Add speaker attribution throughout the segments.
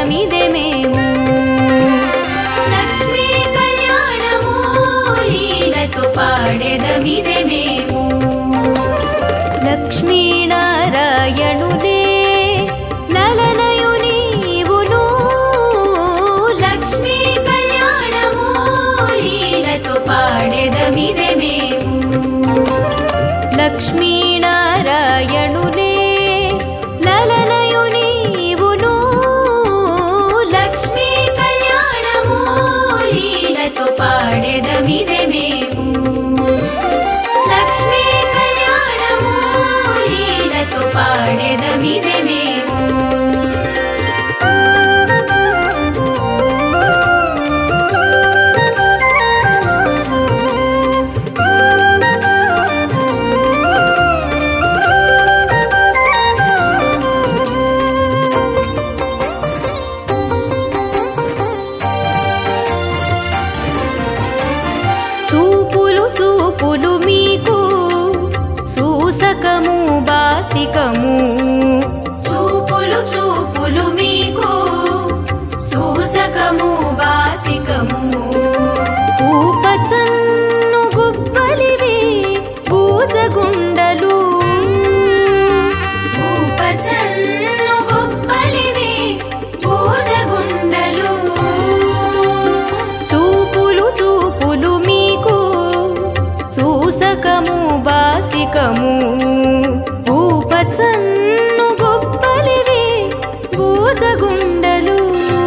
Speaker 1: పాడెదమిదే మేము లక్ష్మీ కళ్యాణము లీలతో పాడెదమిదే మేము లక్ష్మీనారాయణుడే లలనయు నీవును లక్ష్మీ కళ్యాణము లీలతో పాడెదమిదే మేము లక్ష్మీనారాయణుడే లలనయు నీవును లక్ష్మీ కళ్యాణము లీలతో పాడెదమిదే మేము లక్ష్మీ కళ్యాణము లీలతో పాడెదమిదే మేము చూపులు మీకు సూసకము బాసికము చూపులు మీకు సూసకము బాసికము పూపచన్ను గుబ్బలివి పూజగుండలు పూపచన్ను గుబ్బలివి పూజగుండలు చూపులు మీకు సూసకము బాసికము పూపచన్ను గొప్పలివి పూజగుండలు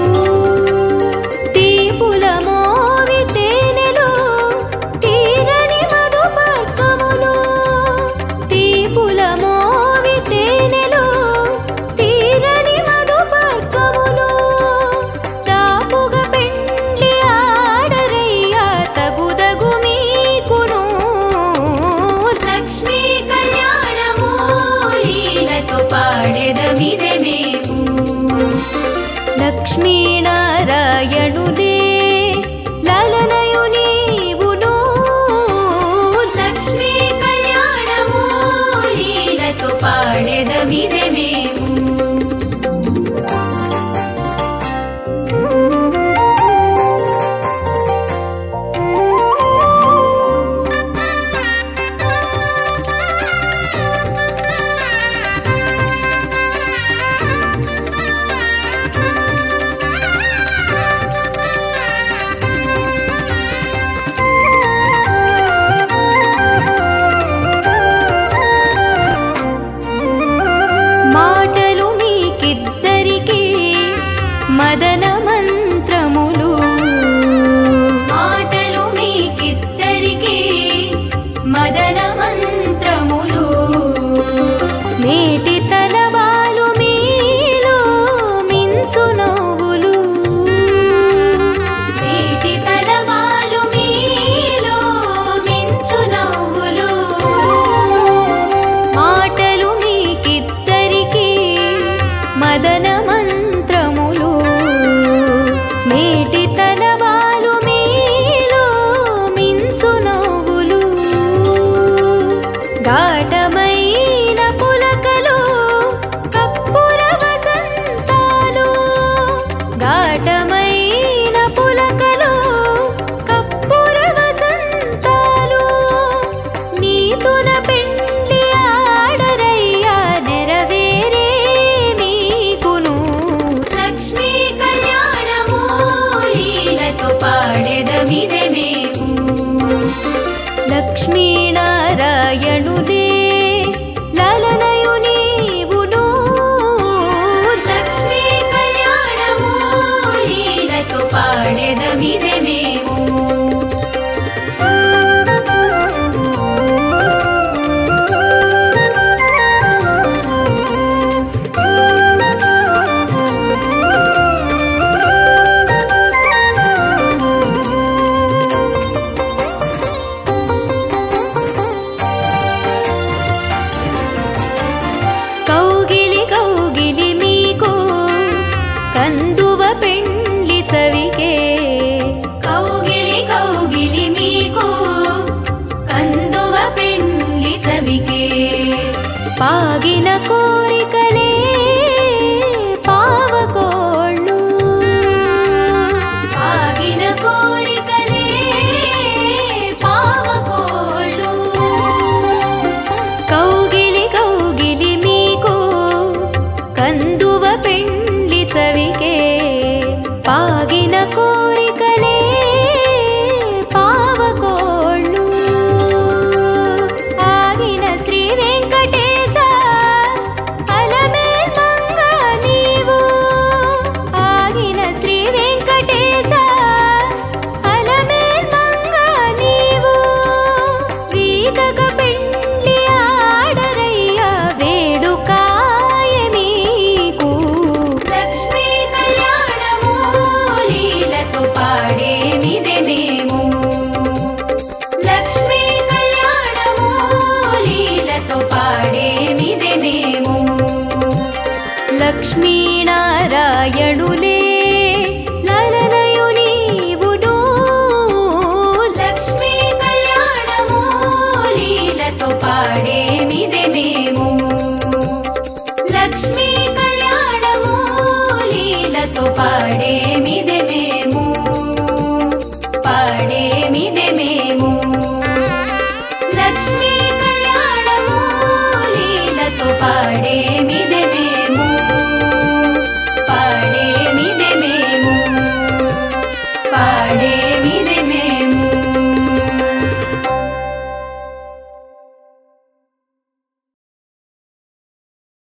Speaker 1: తీపుల మోవి తేనెలు తీరని మధుపర్కములు తీపుల మోవి తేనెలు తీరని మధుపర్కములు తాపుగా పెండ్లి ఆడరయ్యా తగుదగు మీకును లక్ష్మీ కళ్యాణము లీలతో పాడెదమిదే మేము లక్ష్మీనారాయణుడే లలనయు నీవును లక్ష్మీ కళ్యాణము లీలతో పాడెదమిదే మేము మాటలు మీకిద్దరికి మదన మంత్రములు మాటలు మీకిద్దరికి మదన మంత్రములు మేటి తలవాలు మీలో మిన్సు నవ్వులు మేటి తలవాలు మీలో మిన్సు నవ్వులు మాటలు మీకిద్దరికి మదన మంత్రములు మేటి తలవాలు మీలో మిన్సు నవ్వులు ఘాటమైన పులకలు కప్పుర వసంతాలు ఘాటమైన పులకలు కప్పుర వసంతాలు నీతుల పెండ్లి ఆడరయ్యా నెరవేరే మీకును లక్ష్మీ కళ్యాణము లీలతో పాడెదమిదే మేము లక్ష్మీనారాయణుడే లలనయు నీవును లక్ష్మీ కళ్యాణము లీలతో పాడెదమిదే మేము కందువ పెండ్లి చవికే కోరికలే పావకోళ్ళు ఆగిన శ్రీ వెంకటేశ అలమేల్ మంగ నీవు ఆగిన శ్రీ వెంకటేశ అలమేల్ మంగ నీవు వీగగ పెండ్లి ఆడరయ్య వేడుకాయ మీకు లక్ష్మీ కళ్యాణము లీలతో పాడేమిదే మేము లక్ష్మీ కళ్యాణము లీలతో పాడేమిదే మేము లక్ష్మీనారాయణు